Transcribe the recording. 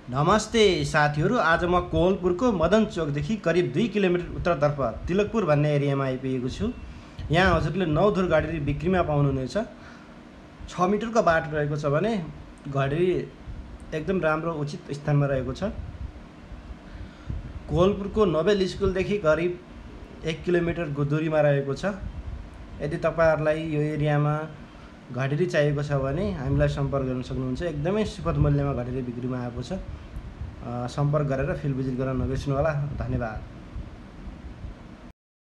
नमस्ते साथीहरू। आज म कोवलपुरको मदन चोकदेखि करिब 2 किलोमिटर उत्तरतर्फ तिलकपुर भन्ने एरियामा आइपुगेको छु। यहाँ हजुरले 9 धुर घडेरी बिक्रीमा पाउनुहुनेछ। 6 मिटरको बाटो रहेको छ भने घडेरी एकदम राम्रो उचित स्थानमा रहेको छ। कोवलपुरको नोबेल स्कुलदेखि करिब 1 किलोमिटरको दूरीमा रहेको छ। यदि तपाईहरुलाई यो एरियामा घडेरी चाहिएको छ भने हामीलाई सम्पर्क गर्न सक्नुहुन्छ। एकदमै सुपथ मूल्यमा घडेरी बिक्रीमा आएको छ। सम्पर्क गरेर फिल भिजिट गर्न नबिर्सनु होला। धन्यवाद।